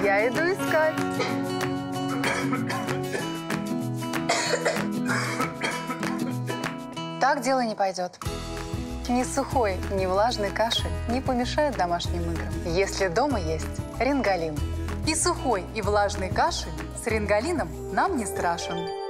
я иду искать. Так дело не пойдет. Ни сухой, ни влажной каши не помешает домашним играм, если дома есть рингалин. И сухой, и влажной каши с рингалином нам не страшен.